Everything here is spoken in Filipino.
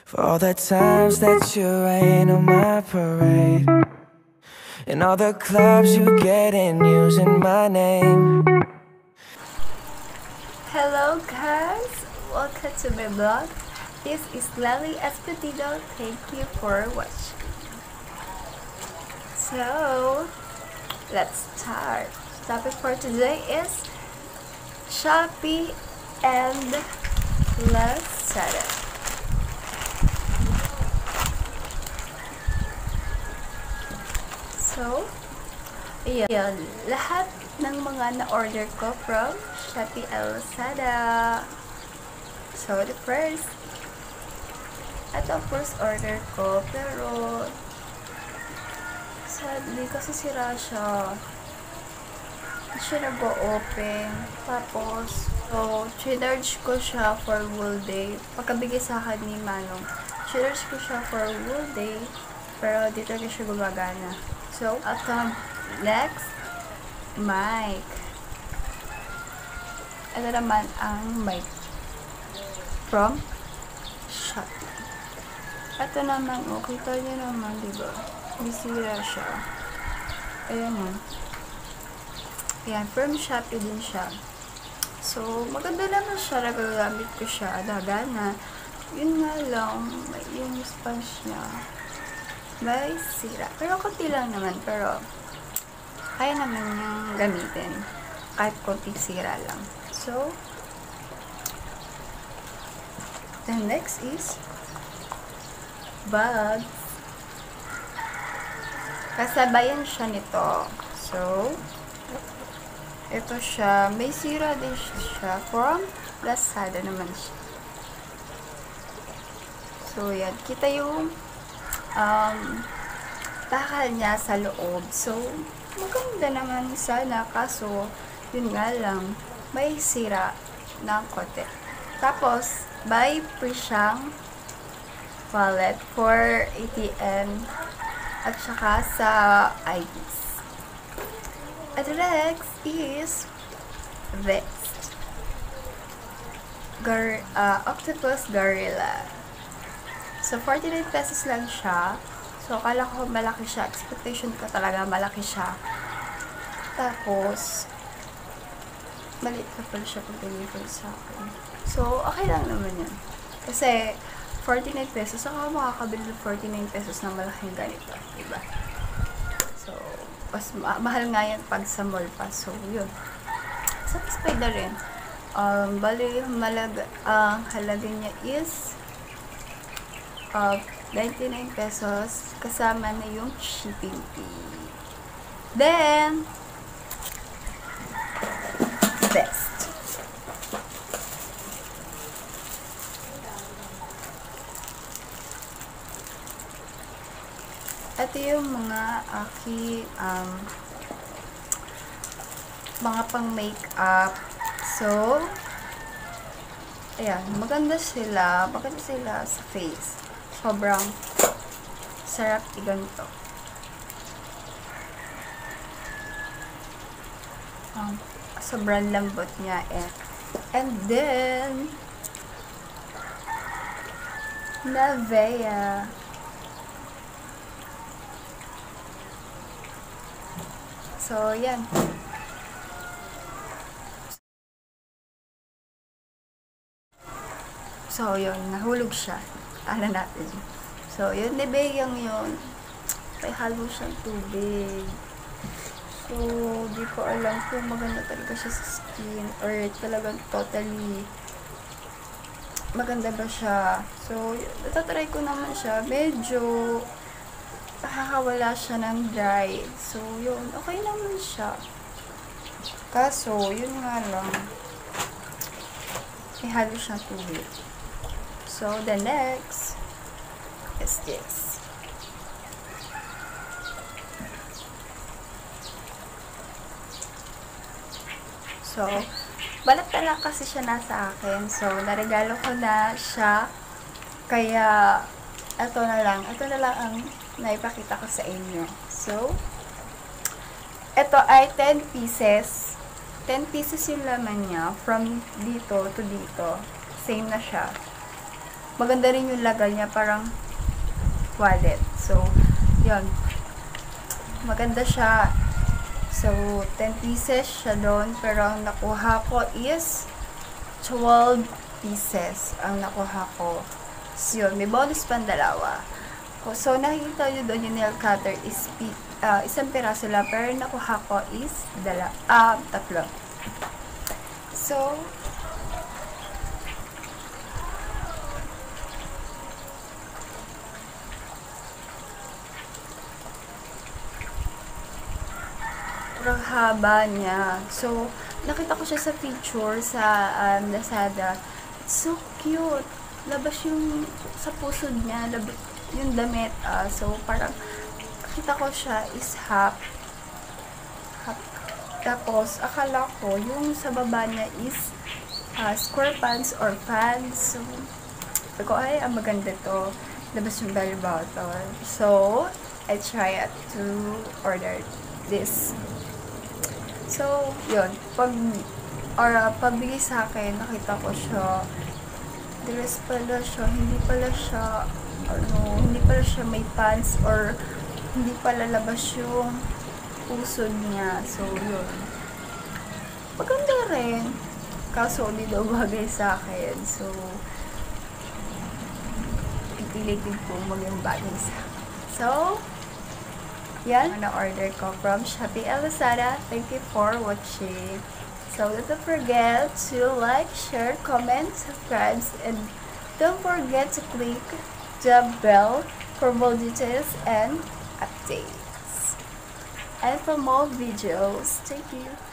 For all the times that you rain on my parade, and all the clubs you get in using my name. Hello guys, welcome to my vlog. This is Lely Espedido. Thank you for watching. So, let's start. Topic for today is Shopee and Lazada. So, ayan, lahat ng mga na-order ko from Shopee and Lazada. So, the first, ito first order ko, pero sadly, kasi sira siya. Hindi siya nag-o-open. Tapos, so, chinarge ko siya for whole day. Pagkabigay sa akin ni Manong, chinarge ko siya for whole day, pero dito na siya gumagana. So, ito, next, mic. Ito naman ang mic from Shopee. Ito naman, kita nyo naman, diba? Bisira siya. Ayan o. Ayan, from Shopee din siya. So, maganda naman siya. Nagagamit ko siya. Dagana. Yun nga lang, yung sponge niya may sira. Pero konti lang naman. Pero, kaya naman yung gamitin. Kahit konti sira lang. So, the next is bags. Kasabayan siya nito. So, ito siya. May sira din siya. From Lazada naman siya. So, yan. Kita yung takal niya sa loob. So, maganda naman sana. Kaso, yun nga lang. May sira ng konti. Tapos, may free siyang wallet for ATM at saka sa IDs. At the next is vest. Octopus Gorilla. So, 49 pesos lang siya. So, akala ko malaki siya. Expectation ko talaga malaki siya. Tapos, maliit na pala siya pag deliver sa akin. So, okay lang naman yun. Kasi, 49 pesos. Ako makakabili ng 49 pesos na malaking ganito. Diba? So, mas mahal nga yan pag sa mall pa. So, yun. Satisfied na rin. Bali, ang halaga niya is 99 pesos. Kasama na yung shipping fee. Then, best. Ito yung mga mga pang makeup. So, ayan, maganda sila sa face. Sobrang sarap iganto. Sobrang lambot niya and then Nivea. So, yan. So, yun. Nahulog siya. Tala natin. So, yun. Nivea yun. May halo siyang tubig. So, di ko alam kung maganda talaga siya sa skin or talagang totally maganda ba siya. So, natatry ko naman siya. Medyo nakakawala siya ng dry. So, yun. Okay naman siya. Kaso, yun nga lang. May halo siyang tubig. So, the next is this. So, balat na lang kasi siya nasa akin. So, naregalo ko na siya. Kaya, ito na lang ang naipakita ko sa inyo. So, ito ay 10 pieces. 10 pieces yung laman niya. From dito to dito. Same na siya. maganda rin yung lagay niya, parang wallet. So, yun. Maganda siya. So, 10 pieces siya doon. Pero ang nakuha ko is 12 pieces ang nakuha ko. So, yun. May bonus pang dalawa. So, nakikita nyo doon yung nail cutter is isang piraso lang. Pero nakuha ko is tatlo. So, sobrang haba niya. So, nakita ko siya sa picture sa Lazada. It's so cute. Labas yung sa pusod niya. Yung damit. So, parang nakita ko siya is half. Tapos, akala ko yung sa baba niya is square pants or pants. So, sabi ko, ay, ang maganda to. Labas yung belly button. So, I try to order this. So, yun. Pagbigay sa akin, nakita ko siya. Dress pala siya. Hindi pala siya may pants or hindi pala labas yung pusod niya. So, yun. Maganda rin. Kaso, hindi daw bagay sa akin. So, pipilitin ko maging bagay sa akin. So, yan, na-order ko from Shopee and Lazada. Thank you for watching. So, don't forget to like, share, comment, subscribe, and don't forget to click the bell for more details and updates. And for more videos, thank you.